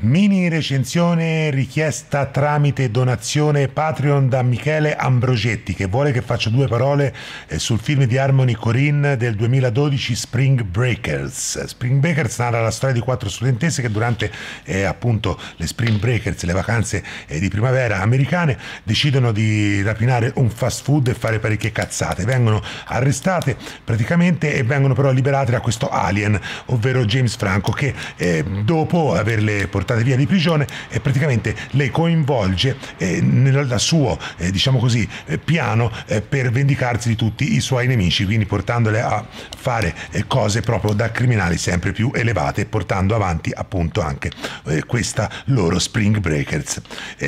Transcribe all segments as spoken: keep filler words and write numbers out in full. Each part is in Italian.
Mini recensione richiesta tramite donazione Patreon da Michele Ambrogetti, che vuole che faccia due parole sul film di Harmony Korine del duemiladodici, Spring Breakers. Spring Breakers narra la storia di quattro studentesse che durante eh, appunto le Spring Breakers, le vacanze eh, di primavera americane, decidono di rapinare un fast food e fare parecchie cazzate. Vengono arrestate praticamente e vengono però liberate da questo alien, ovvero James Franco, che eh, dopo averle portate via di prigione e praticamente le coinvolge eh, nel suo eh, diciamo così eh, piano eh, per vendicarsi di tutti i suoi nemici, quindi portandole a fare eh, cose proprio da criminali sempre più elevate, portando avanti appunto anche eh, questa loro Spring Breakers.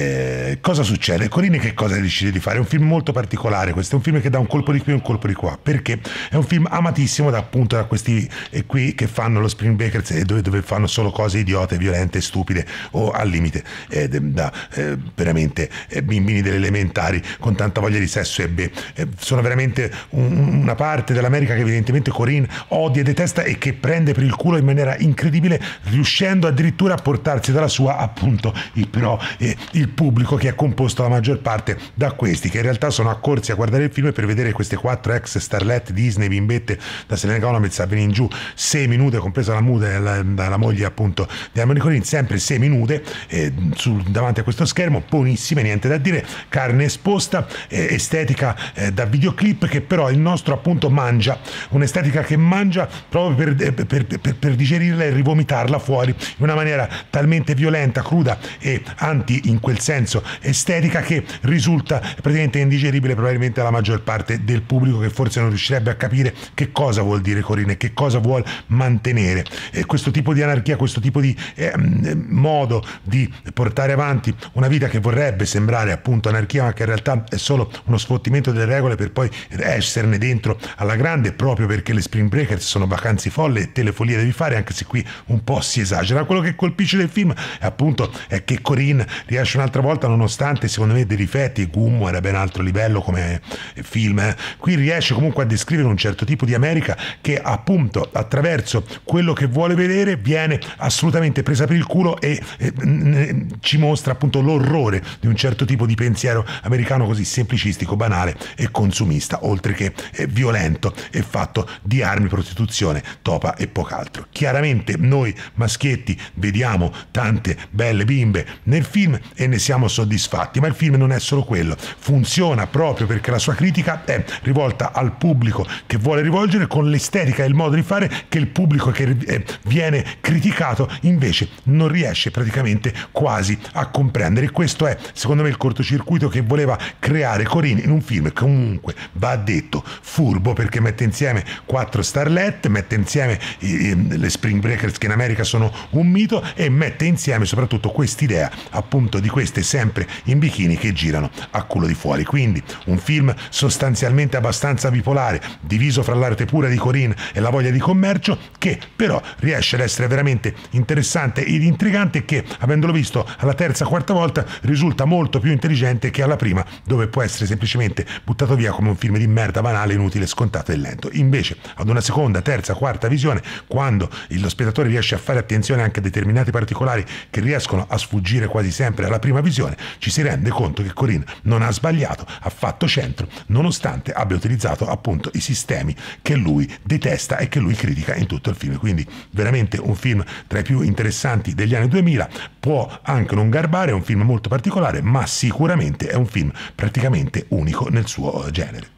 Eh, cosa succede? Korine che cosa decide di fare? È un film molto particolare, questo è un film che dà un colpo di qui e un colpo di qua, perché è un film amatissimo da appunto da questi eh, qui che fanno lo Spring Breakers e dove, dove fanno solo cose idiote, violente, stupide o al limite eh, da eh, veramente eh, bimbini delle elementari con tanta voglia di sesso e beh, eh, sono veramente un, una parte dell'America che evidentemente Korine odia e detesta e che prende per il culo in maniera incredibile, riuscendo addirittura a portarsi dalla sua appunto il, però eh, il pubblico, che è composto la maggior parte da questi che in realtà sono accorsi a guardare il film per vedere queste quattro ex starlet Disney, bimbette da Selena Gomez a venire in giù seminude, compresa la muda la, la, la moglie appunto di Harmony Korine, sempre seminude eh, su, davanti a questo schermo, buonissime, niente da dire, carne esposta, eh, estetica eh, da videoclip, che però il nostro appunto mangia, un'estetica che mangia proprio per, per, per, per digerirla e rivomitarla fuori in una maniera talmente violenta, cruda e anti in quel senso estetica che risulta praticamente indigeribile probabilmente alla maggior parte del pubblico, che forse non riuscirebbe a capire che cosa vuol dire Korine, che cosa vuol mantenere eh, questo tipo di anarchia, questo tipo di eh, modo di portare avanti una vita che vorrebbe sembrare appunto anarchia, ma che in realtà è solo uno sfottimento delle regole per poi esserne dentro alla grande, proprio perché le Spring Breakers sono vacanze folle e te le follie devi fare, anche se qui un po' si esagera. Quello che colpisce del film è appunto è che Korine riesce un'altra volta, nonostante secondo me dei difetti, Gummo era ben altro livello come film, eh, qui riesce comunque a descrivere un certo tipo di America che appunto attraverso quello che vuole vedere viene assolutamente presa per il culo e eh, ci mostra appunto l'orrore di un certo tipo di pensiero americano così semplicistico, banale e consumista, oltre che eh, violento e fatto di armi, prostituzione, topa e poco altro. Chiaramente noi maschietti vediamo tante belle bimbe nel film e ne siamo soddisfatti, ma il film non è solo quello, funziona proprio perché la sua critica è rivolta al pubblico che vuole rivolgere, con l'estetica e il modo di fare che il pubblico che eh, viene criticato invece non riesce praticamente quasi a comprendere. Questo è secondo me il cortocircuito che voleva creare Korine in un film che comunque va detto furbo, perché mette insieme quattro starlet, mette insieme eh, le Spring Breakers che in America sono un mito e mette insieme soprattutto quest'idea appunto di queste sempre in bikini che girano a culo di fuori. Quindi un film sostanzialmente abbastanza bipolare, diviso fra l'arte pura di Korine e la voglia di commercio, che però riesce ad essere veramente interessante ed intrigante, che avendolo visto alla terza quarta volta risulta molto più intelligente che alla prima, dove può essere semplicemente buttato via come un film di merda banale, inutile, scontato e lento. Invece ad una seconda, terza, quarta visione, quando lo spettatore riesce a fare attenzione anche a determinati particolari che riescono a sfuggire quasi sempre alla prima visione, ci si rende conto che Korine non ha sbagliato, ha fatto centro, nonostante abbia utilizzato appunto i sistemi che lui detesta e che lui critica in tutto il film. Quindi veramente un film tra i più interessanti degli anni duemila, può anche non garbare, è un film molto particolare, ma sicuramente è un film praticamente unico nel suo genere.